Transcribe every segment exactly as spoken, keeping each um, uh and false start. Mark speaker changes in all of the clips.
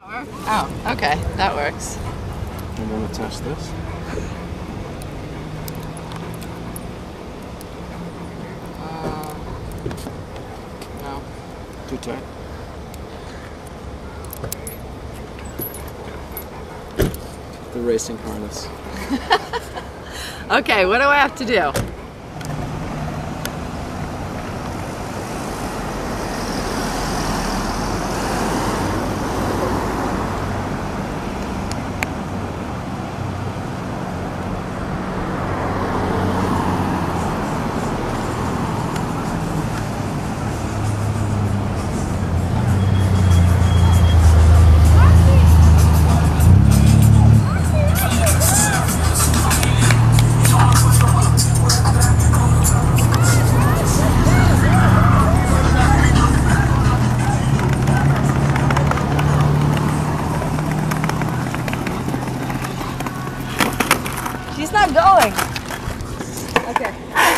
Speaker 1: Oh, okay, that works.
Speaker 2: And then attach this.
Speaker 1: Uh, no.
Speaker 2: Too tight. The racing harness.
Speaker 1: Okay, what do I have to do?
Speaker 3: She's not going. Okay.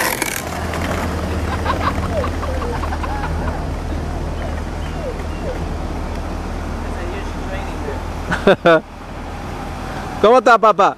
Speaker 2: ¿Cómo está, papá?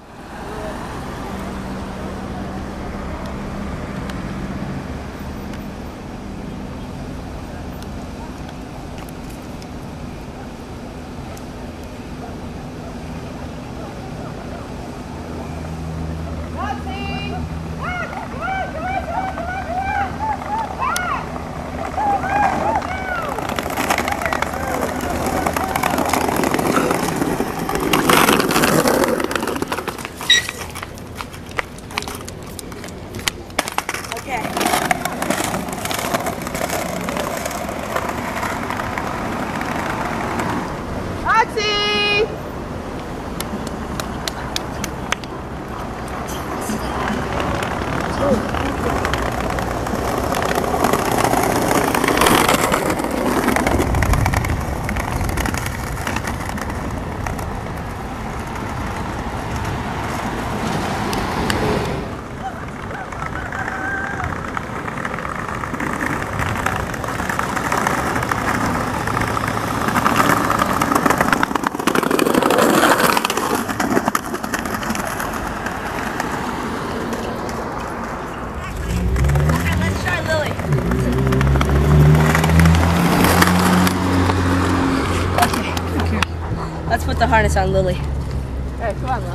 Speaker 3: Let's put the harness on Lily.
Speaker 1: Alright, come on, Lil.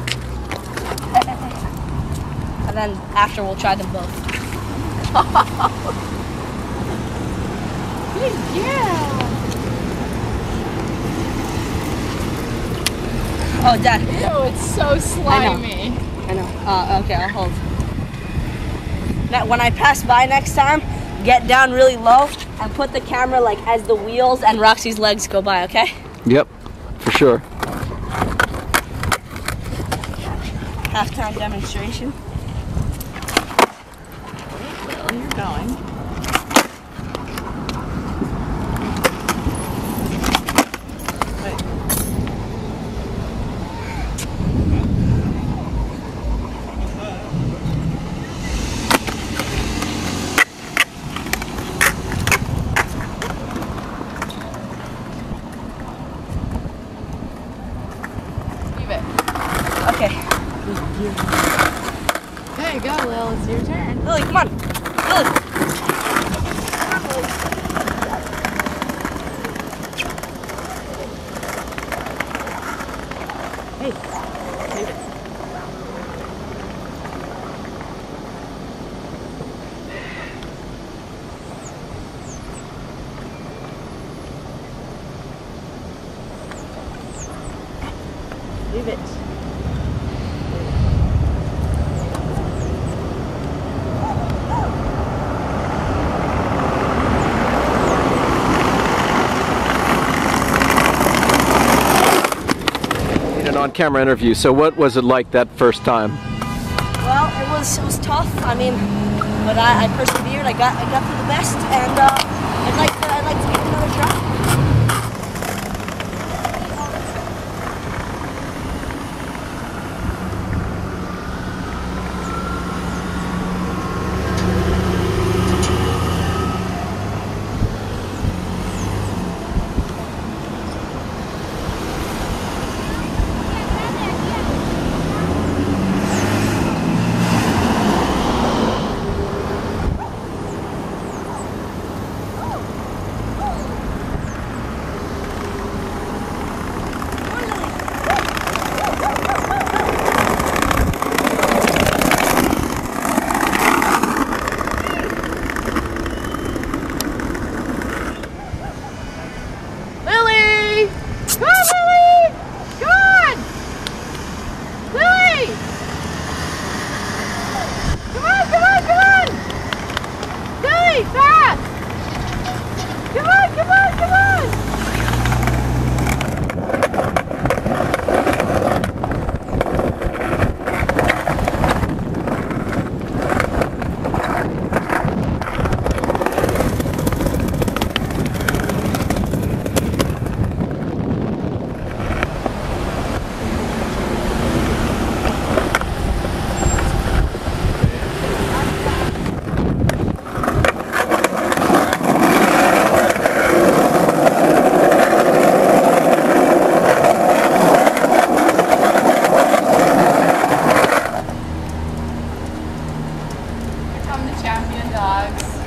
Speaker 3: And then after we'll try them both.
Speaker 1: Good girl.
Speaker 3: Oh, Dad.
Speaker 1: Ew, it's so slimy.
Speaker 3: I know. Uh, okay, I'll hold. Now, when I pass by next time, get down really low and put the camera like as the wheels and Roxy's legs go by, okay?
Speaker 2: Yep, for sure.
Speaker 3: Halftime demonstration.
Speaker 1: Well, you're going.
Speaker 3: Okay.
Speaker 1: There you go, Lil. It's your turn.
Speaker 3: Lily, come on. Lily. Come on, Lily. Hey. Leave it. Leave it.
Speaker 2: On-camera interview. So what was it like that first time?
Speaker 3: Well, it was it was tough. I mean, but I, I persevered. I got I got to the best, and uh, I'd like to I'd like to give it another try.
Speaker 1: Come on, Lily! Come on! Lily! Come on, come on, come on! Lily, fast! Come on, come on, come on! Come the champion dogs.